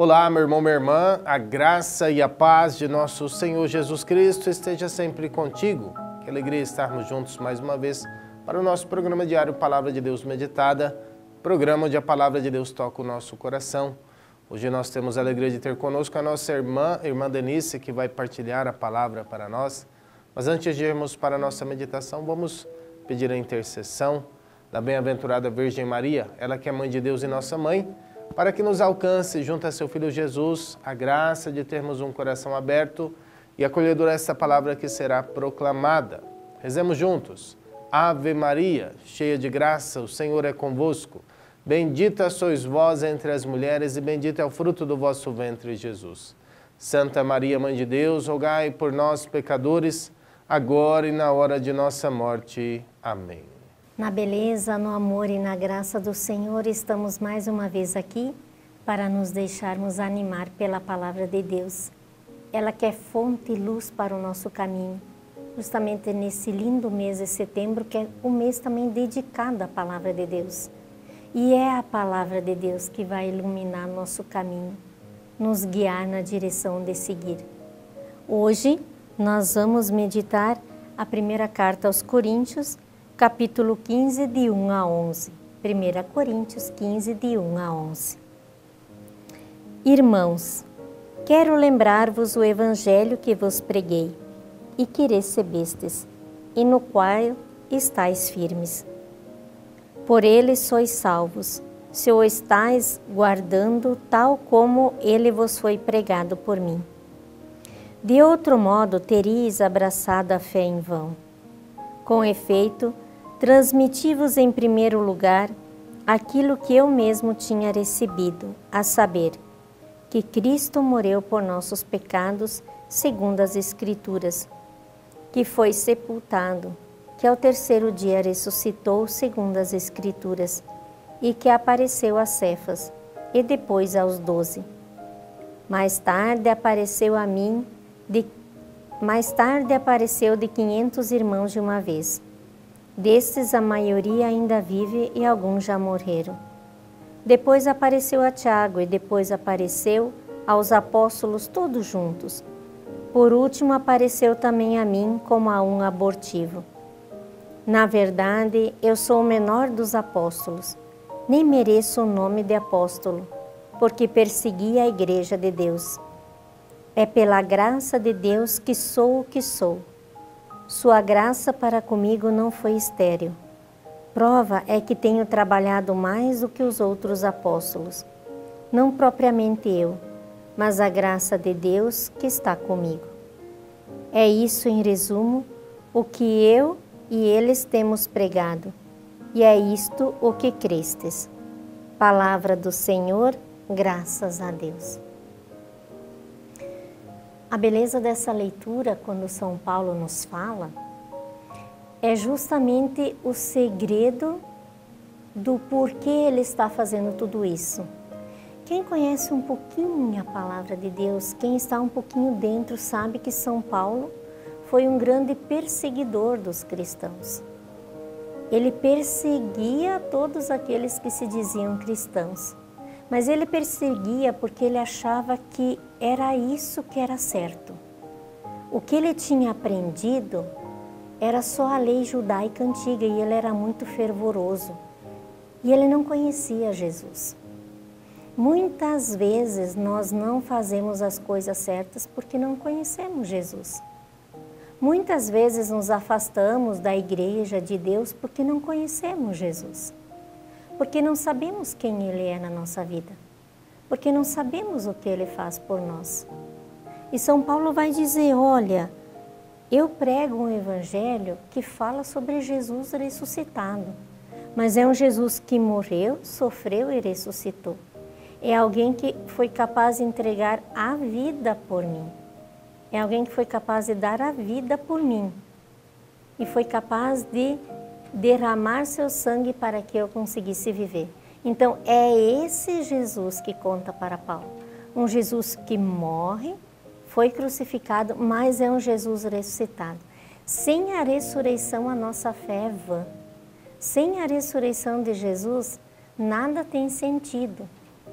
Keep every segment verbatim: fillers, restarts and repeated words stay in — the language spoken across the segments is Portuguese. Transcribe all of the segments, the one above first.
Olá, meu irmão, minha irmã, a graça e a paz de nosso Senhor Jesus Cristo esteja sempre contigo. Que alegria estarmos juntos mais uma vez para o nosso programa diário Palavra de Deus Meditada, programa onde a Palavra de Deus toca o nosso coração. Hoje nós temos a alegria de ter conosco a nossa irmã, a irmã Denise, que vai partilhar a palavra para nós. Mas antes de irmos para a nossa meditação, vamos pedir a intercessão da bem-aventurada Virgem Maria, ela que é Mãe de Deus e nossa Mãe, para que nos alcance, junto a seu Filho Jesus, a graça de termos um coração aberto e acolhedor a essa palavra que será proclamada. Rezemos juntos. Ave Maria, cheia de graça, o Senhor é convosco. Bendita sois vós entre as mulheres e bendito é o fruto do vosso ventre, Jesus. Santa Maria, Mãe de Deus, rogai por nós, pecadores, agora e na hora de nossa morte. Amém. Na beleza, no amor e na graça do Senhor, estamos mais uma vez aqui para nos deixarmos animar pela Palavra de Deus. Ela que é fonte e luz para o nosso caminho, justamente nesse lindo mês de setembro, que é o mês também dedicado à Palavra de Deus. E é a Palavra de Deus que vai iluminar nosso caminho, nos guiar na direção de seguir. Hoje nós vamos meditar a primeira carta aos Coríntios, capítulo quinze, de um a onze. primeira Coríntios quinze, de um a onze. Irmãos, quero lembrar-vos o evangelho que vos preguei e que recebestes, e no qual estáis firmes. Por ele sois salvos, se o estáis guardando tal como ele vos foi pregado por mim. De outro modo, teríeis abraçado a fé em vão. Com efeito, transmiti-vos em primeiro lugar aquilo que eu mesmo tinha recebido, a saber, que Cristo morreu por nossos pecados, segundo as Escrituras, que foi sepultado, que ao terceiro dia ressuscitou, segundo as Escrituras, e que apareceu a Cefas, e depois aos doze. Mais tarde apareceu a mim, de, mais tarde apareceu de quinhentos irmãos de uma vez. Destes, a maioria ainda vive e alguns já morreram. Depois apareceu a Tiago e depois apareceu aos apóstolos todos juntos. Por último, apareceu também a mim como a um abortivo. Na verdade, eu sou o menor dos apóstolos. Nem mereço o nome de apóstolo, porque persegui a igreja de Deus. É pela graça de Deus que sou o que sou. Sua graça para comigo não foi estéril. Prova é que tenho trabalhado mais do que os outros apóstolos. Não propriamente eu, mas a graça de Deus que está comigo. É isso, em resumo, o que eu e eles temos pregado, e é isto o que crestes. Palavra do Senhor, graças a Deus. A beleza dessa leitura, quando São Paulo nos fala, é justamente o segredo do porquê ele está fazendo tudo isso. Quem conhece um pouquinho a palavra de Deus, quem está um pouquinho dentro, sabe que São Paulo foi um grande perseguidor dos cristãos. Ele perseguia todos aqueles que se diziam cristãos. Mas ele perseguia porque ele achava que era isso que era certo. O que ele tinha aprendido era só a lei judaica antiga e ele era muito fervoroso. E ele não conhecia Jesus. Muitas vezes nós não fazemos as coisas certas porque não conhecemos Jesus. Muitas vezes nos afastamos da igreja de Deus porque não conhecemos Jesus. Porque não sabemos quem Ele é na nossa vida. Porque não sabemos o que Ele faz por nós. E São Paulo vai dizer, olha, eu prego um evangelho que fala sobre Jesus ressuscitado. Mas é um Jesus que morreu, sofreu e ressuscitou. É alguém que foi capaz de entregar a vida por mim. É alguém que foi capaz de dar a vida por mim. E foi capaz de derramar seu sangue para que eu conseguisse viver. Então, é esse Jesus que conta para Paulo. Um Jesus que morre, foi crucificado, mas é um Jesus ressuscitado. Sem a ressurreição, a nossa fé é vã. Sem a ressurreição de Jesus, nada tem sentido.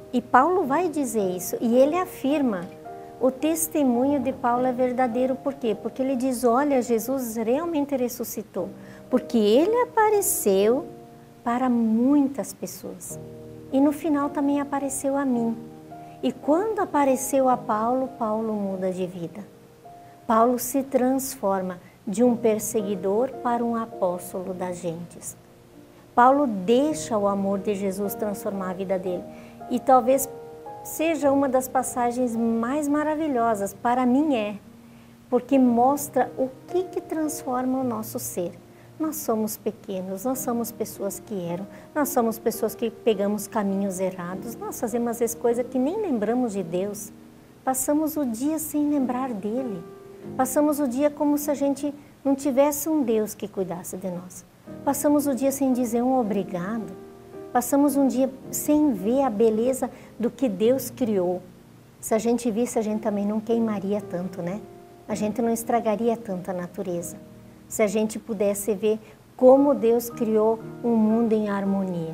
E Paulo vai dizer isso, e ele afirma, o testemunho de Paulo é verdadeiro, por quê? Porque ele diz, olha, Jesus realmente ressuscitou, porque ele apareceu para muitas pessoas, e no final também apareceu a mim. E quando apareceu a Paulo, Paulo muda de vida. Paulo se transforma de um perseguidor para um apóstolo das gentes. Paulo deixa o amor de Jesus transformar a vida dele. E talvez seja uma das passagens mais maravilhosas, para mim é, porque mostra o que, que transforma o nosso ser. Nós somos pequenos, nós somos pessoas que erram, nós somos pessoas que pegamos caminhos errados, nós fazemos às vezes coisas que nem lembramos de Deus, passamos o dia sem lembrar dele, passamos o dia como se a gente não tivesse um Deus que cuidasse de nós, passamos o dia sem dizer um obrigado, passamos um dia sem ver a beleza do que Deus criou. Se a gente visse, a gente também não queimaria tanto, né? A gente não estragaria tanto a natureza. Se a gente pudesse ver como Deus criou um mundo em harmonia.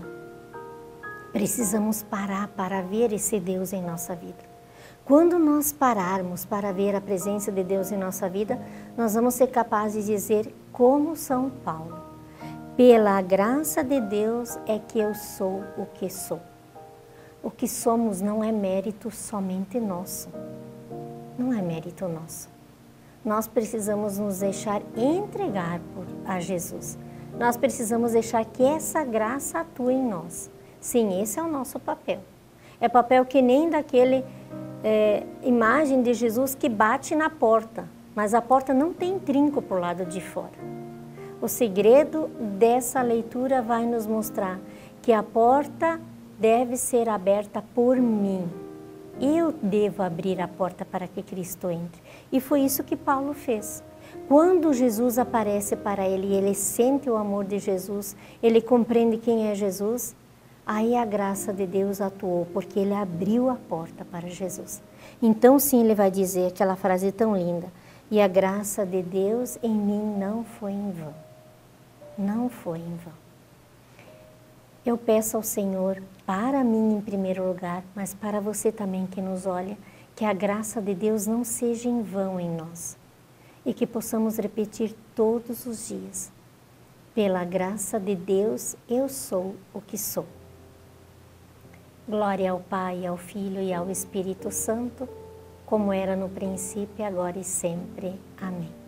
Precisamos parar para ver esse Deus em nossa vida. Quando nós pararmos para ver a presença de Deus em nossa vida, nós vamos ser capazes de dizer como São Paulo: pela graça de Deus é que eu sou o que sou. O que somos não é mérito somente nosso. Não é mérito nosso. Nós precisamos nos deixar entregar por, a Jesus. Nós precisamos deixar que essa graça atue em nós. Sim, esse é o nosso papel. É papel que nem daquele é, imagem de Jesus que bate na porta, mas a porta não tem trinco para o lado de fora. O segredo dessa leitura vai nos mostrar que a porta deve ser aberta por mim. Eu devo abrir a porta para que Cristo entre. E foi isso que Paulo fez. Quando Jesus aparece para ele e ele sente o amor de Jesus, ele compreende quem é Jesus, aí a graça de Deus atuou, porque ele abriu a porta para Jesus. Então sim, ele vai dizer aquela frase tão linda: e a graça de Deus em mim não foi em vão. Não foi em vão. Eu peço ao Senhor, para mim em primeiro lugar, mas para você também que nos olha, que a graça de Deus não seja em vão em nós e que possamos repetir todos os dias: pela graça de Deus eu sou o que sou. Glória ao Pai, ao Filho e ao Espírito Santo, como era no princípio, agora e sempre. Amém.